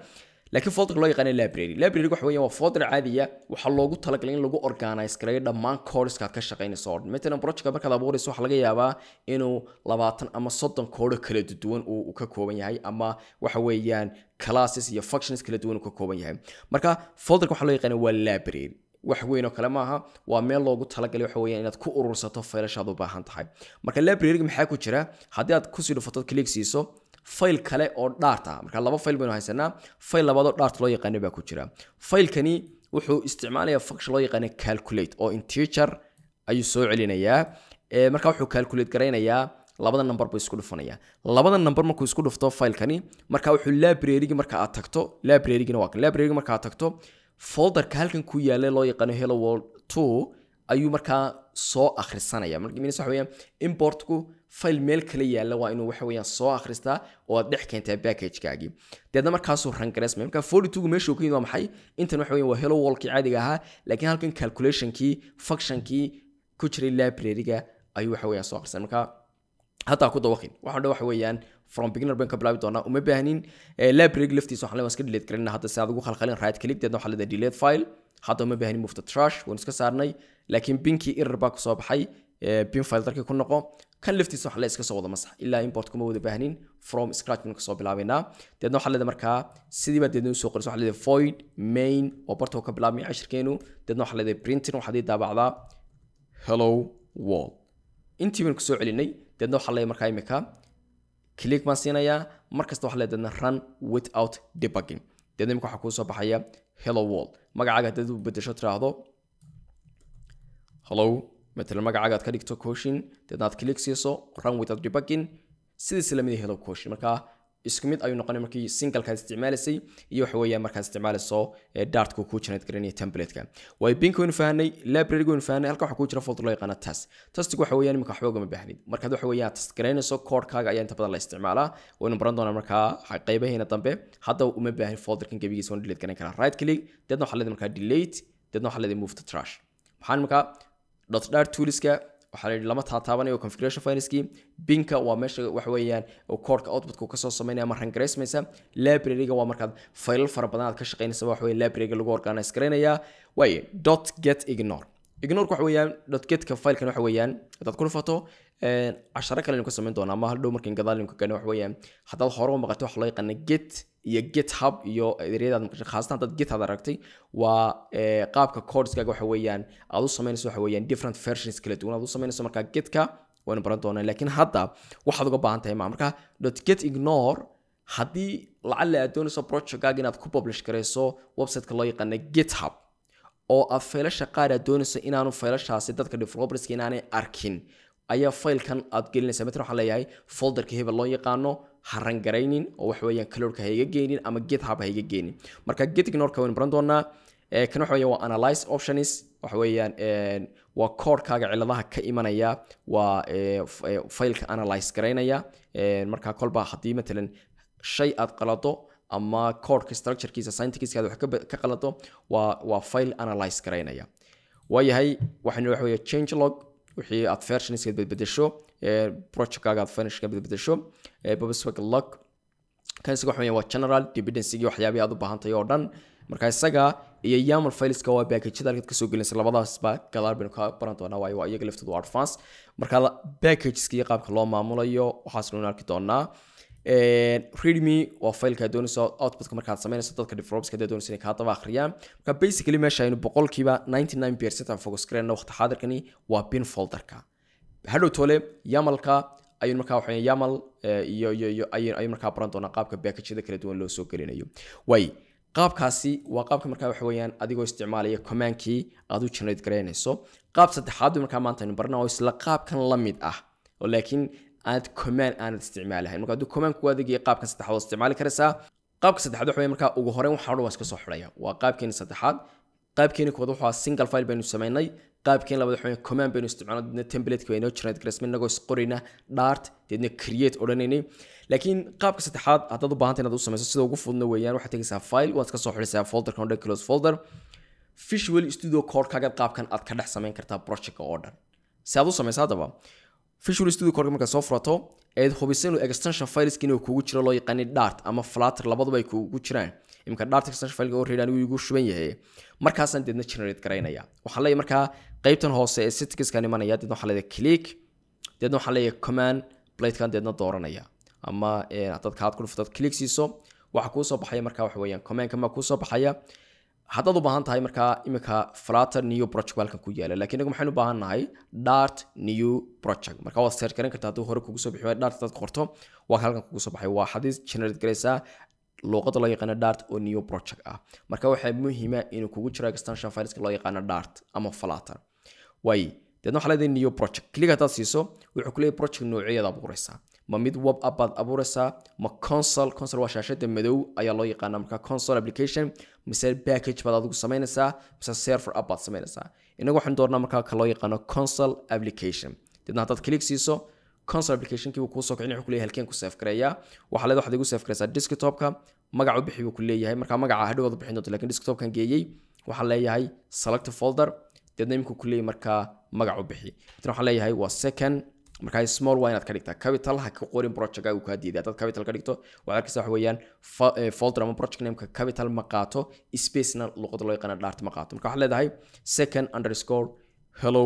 laakiin folder loo yaqaan library library waxa weeyaan waa folder caadiya waxa loogu talagalay in lagu organize gareeyo dhammaan codeska aad ka shaqeynayso oo dhan matalan projectka markaad abuurayso waxa laga yaabaa inuu labaatan ama soddon code kala duwan uu ka kooban yahay ama waxa weeyaan classes iyo functions kala duwan uu ka kooban yahay marka folderka waxa loo yaqaan waa library wax weyn oo kale maaha waa meel loogu talagalay waxa weeyaan inaad ku urursato faylashaad u baahan tahay marka library maxaa ku jira haddii aad ku sii dhufato click siiso file kale oo dart ah marka laba file baynu haysanaa file labaad oo dart loo yaqaan baa ku jira filekani wuxuu isticmaalayaa function loo yaqaan calculate oo integer ayuu soo celinayaa ee marka wuxuu calculate gareynayaa labada number buu isku dhufanaya labada number markuu isku dhufto filekani marka wuxuu library-ga marka aad tagto library-ga waa kan library-ga marka aad tagto folderka halkan ku yaala loo yaqaan hello world two ayuu marka soo akhrisanaya marka waxa weeyaan importku file meel kale yaala waa inuu waxa weeyaan soo akhristaa oo aad dhex keentay package-kaagi deedna markaas uu run gareysmay marka forty-two meesha uu ka yimid waa maxay intan waxa weeyaan waa hello world-kii caadiga ahaa laakiin halkan calculation-kii function-kii ku jiray library-ga ayuu waxa weeyaan soo akhrisan marka hataa ku dawaqin waxa waxa weeyaan from beginner bank bilaabi doona uma baahnin library laftiisa waxa la iska delete gareynaa hadda si aad ugu khalkhalin right click deedna waxa la delete file hadda uma baahnin move to trash waan iska saarnay laakiin binki error baa ku soo baxay bin file darkii ku noqo kan laftiisa waxa la iska soo wada masax ilaa import kuma wada baahnin from scratch ka soo bilaabayna deedna waxa la markaa sidii baa deedna soo qorayso waxa la void main oo barto ka bilaabmay cashirkeenu deedna waxa la printing waxa la daabacdaa hello world intii baan ku soo celinay deedna waxa la markaa imika click ma siinaya markasta waxa la deedna run without debugging deedna imika waxa ku soo baxaya hello world magacaaga dad u bedesho tiraahdo hello مثلا magacaaga aad ka dhigto question deedna aad click siiso run without debugging sidii islamid hello question marka isku mid ayuu noqonay markii single ka isticmaalaysay iyo waxa weeyaan marka isticmaalayso dart ku ku generate garanay template-ka way binko in fahanay library go in fahanay halka waxa ku jira folder loo yaqaan task taskigu waxa weeyaan imika waxba ma baahnid marka waxa weeyaan task garanayso code-kaaga ayaa inta badan la isticmaalaa waynu baran doonaa marka qaybaheena dambe hadda uma baahin folder-kan gabigiisa oo delete garan kara right click deedna waxa la markaa delete deedna waxa la move to trash maxaan marka .dart toolska waxa la lama taataabanayo configuration fileski binka waa meesha waxa weeyaan oo code-ka output-ku ka soo sameynaya ama run gareysmaysa library-ga waa marka file fara badan aad ka shaqeynaysa waxa weeyaan library-ga lagu organize gareynaya way .get ignore ignore waxa weeyaan .get-ka file-kan waxa weeyaan hadaad ku dhufato ee casharo kale ka sameyn doona ama hal dhow markin gadaal ka gaano waxa weeyaan hadaad hore u maqato waxa loo yaqaan get iyo github iyo ereyada khaasatan dad github aragtay waa qaabka codeskaga waxa weeyaan aad u sameynayso waxa weeyaan different versions kala duwan aad u sameynayso marka githka waan baran doonaa laakiin hadda waxaad uga baahan tahay marka .get ignore hadii lacala aad doonayso project-kaaga inaad ku publish gareyso website-ka loo yaqaan github oo aad faylasha qaar aad doonayso inaanu faylashaasi dadka developerska inaanay arkin ayaa file-kan aad gelinaysaa mid waxa leeyahay folder-ka hebel loo yaqaano haran gareynin oo wax weeyaan cloud-ka hayga geenin ama github hayga geenin marka get ignore-ka waan baran doonaa ee kan waxa weeyaan waa analyze options waxa weeyaan ee waa code-kaaga ciladaha ka imanaya waa file-ka analyze gareynaya ee marka kolba hadii matalan shay aad qalado ama code-ka structure-kiisa syntax-kiisa wax ka qalado waa waa file analyze gareynaya waayahay waxaan waxa weeyaan change log wixii aad versions ka bedbedesho ee project-kaaga aad finish ka bedbedesho ee public log kan isaga waxa weeyaan waa general dependency waxyaabaha aad u baahan tahay oo dhan marka isaga iyo YAML files-ka waa package-da aad ka soo gelinaysa labadaasba gadaal baynu ka baran doonaa waayo waa iyaga laftoodu advance marka packages-ka iyo qaabka loo maamulayo waxaas loo arki doonaa ee readme waa file-ka doonayso output-ka marka aad sameynayso dadka developers-ka doonayso inay ka daba akhriyaan marka basically meesha aynu boqolkiiba ninety-nine percent aan focus gareyno waqti xaadirkani waa bin folder-ka hadhow tole YAML-ka ayuu marka waxa YAML iyo iyo ayuu marka baran doonaa qaabka package-da kala duwan loo soo gelinayo way qaabkaasi waa qaabka marka waxa weeyaan adigoo isticmaalaya command-kii aad u generate gareynayso qaab saddexaad marka maanta aynu barnaa oo isla qaabkan la mid ah oo laakiin aad command aan isticmaalahayn marka haduu command ku adeegay qaabka saddexaad oo isticmaali karaysaa qaabka saddexaad waxa weeyaan marka ugu horreyn waxa dhan waa iska soo xidhaya waa qaabkeena saddexaad qaabkeena koowaad waxa single file baynu sameynay qaabkeena labaad waxa command baynu isticmaalnay template-ka baynu generate gareysmay inagoo isqorina dart deedna create odhanaynay laakiin qaabka saddexaad haddaad u baahan tahay inaad u sameyso sida ugu fududna weeyaan waxaad tegaysaa file waad iska soo xidhaysaa folder-kan oo dhan close folder Visual Studio Code-kaaga qaabkan aad ka dhex sameyn kartaa project-ka oo dhan si aad u sameyso hadaba Visual Studio Code marka soo furato ee hubisan extension files-kiina uu kugu jiro loo yaqaan dart ama flutter labaduba ay kugu jiraan imka dart extension file oo reedaan uu igu shuban yahay markaasaan deedna generate garaynaya waxaan leeyahay markaa qaybtan hoose ee settings kan imanaya deedna waxaan leeyahay click deedna waxaan leeyahay command plate kan deedna dooranaya ama ee hadad ka had ku dhuftad click siiso waxa ku soo baxaya markaa wax weeyaan command kama ku soo baxaya haddaad u baahan tahay markaa imika flutter new project halkan ku yaala laakiin inagu maxaynu u baahan nahay dart new project markaa waad search garan kartaa hadduu hore kugu soo bixiyo dart dad qorto waa halkan kugu soo baxay waa xadiis generate garaysaa luqadda loo yaqaan dart oo new project ah marka waxa muhiim ah inuu kugu jiro extension files loo yaqaan dart ama flutter way deedna waxa leedahay new project click hadaad siiso wuxuu ku leeyahay project noocyada abuuraysaa ma mid web app aad abuuraysaa ma console console waa shaashada madow ayaa loo yaqaanaa marka console application mise package baad adigu samaynaysaa mise server app baad samaynaysaa inagu waxaan doornaa marka ka loo yaqaano console application deedna hadaad click siiso console application kii uu ku soo kicin wuxuu ku leeyahay halkeen ku save gareeyaa waxa leedahay waxaad igu save gareysaa desktop-ka magaca u bixi uu ku leeyahay marka magaca hadhow bixin doonto laakiin desktop-kan geeyay waxa leeyahay select folder deedna imku ku leeyahay marka magaca u bixi deedna waxa leeyahay waa second marka small waa inaad ka dhigtaa capital ha ka qorin project-ga uu ka diiday dad capital ka dhigto waxa arkaysaa wax weeyaan folder ama project name-ka capital ma qaato space-na luqadda loo yaqaan dart ma qaato marka waxa leedahay second underscore hello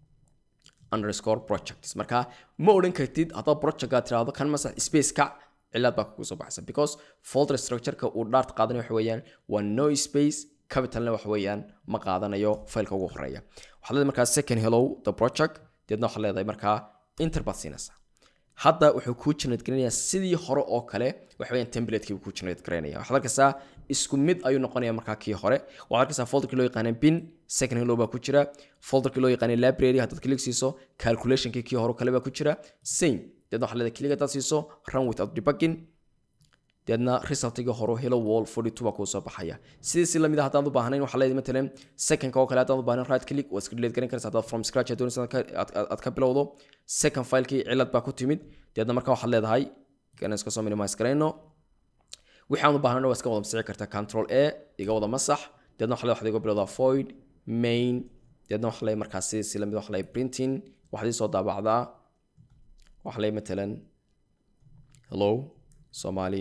underscore projects marka ma oran kartid hadda project-ga tiraahdo kan masax space ka cilad baa ku soo baxaysa because folder structure-ka uu dart qaadanayo wax weeyaan waa no space capital-na wax weeyaan ma qaadanayo file-ka ugu horeeya waxa leedahay marka second hello the project deedna waxa leedahay marka enter baa siinaysaa hadda wuxuu ku generate garanayaa sidii hore oo kale wax weeyaan template-kii uu ku generate garanayaa waxaad arkaysaa isku mid ayuu noqonayaa markaa kii hore waxaad arkaysaa folder-kii loo yaqaan bin second hello baa ku jira folder-kii loo yaqaan library haddaad click siiso calculation-kii kii hore kale baa ku jira same deedna waxaad leedahay click haddaad siiso run without debugging deedna result-iga hore hello wall forty-two baa ku soo baxaya sidii si lamid ah hadaan u baahnayn waxa leeyahay matalan second-ka oo kale hadaan u baahnayn right click waa iska delete garan kartaa from scratch aad doonaysaa aad ka bilowdo second file-kii cilad baa ku timid deedna marka waxaad leedahay kana iska soo minimize garayno waxaan u baahnaa waa iska wada masixi kartaa control a iga wada masax deedna waxa leedahay iga bilowdaa void main deedna waxa leeyahay markaas si lamid waxa leeyahay printing waxa soo daabacdaa waxa leeyahay matalan hello Somali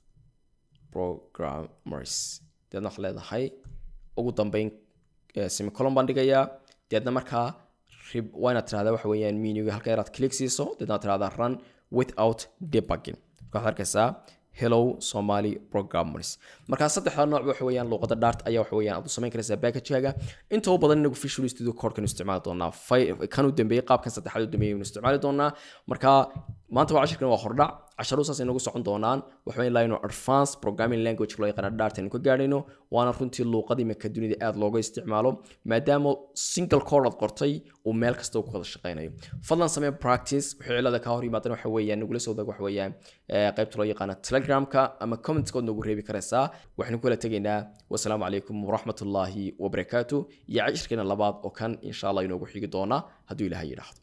programmers deedna waxa leedahay ugu dambeyn semicolon baan dhigayaa deedna markaa waa inaad tiraahdaa waxa weeyaan menu-ga halka inaad click siiso deedna aad tiraahdaa run without debugging waxaad arkaysaa hello Somali programmers marka saddexda nooc waxa weeyaan luqadda dart ayaa waxa weeyaan aad u samayn karaysaa package-ga inta ugu badan inagu Visual Studio Code kan isticmaali doonaa kan u dambeeyay qaabkan saddexaad u dambeeyay inuu isticmaali doonaa marka maanta waa cashirkan waa hordhac casharu saas inagu socon doonaan waxa weeyaan layno advanced programming language loo yaqaan dart aynu ka gaarayno waana runtii luqadii marka dunida aad looga isticmaalo maadaama single core aad qortay uu meel kasta uu ku wada shaqeynayo fadlan samee practice wixii cilada ka hor yimaadana waxa weeyaan nagula soo dag waxa weeyaan qaybta loo yaqaan Telegram-ka ama comments-kood nagu reebi karaysaa waxaan ku kala tageynaa wassalaamu calaykum waraxmatullaahi wabarakaatuh iyo cashirkeena labaad oo kan insha Allah inoogu xigi doona hadduu Ilaahay yiraahdo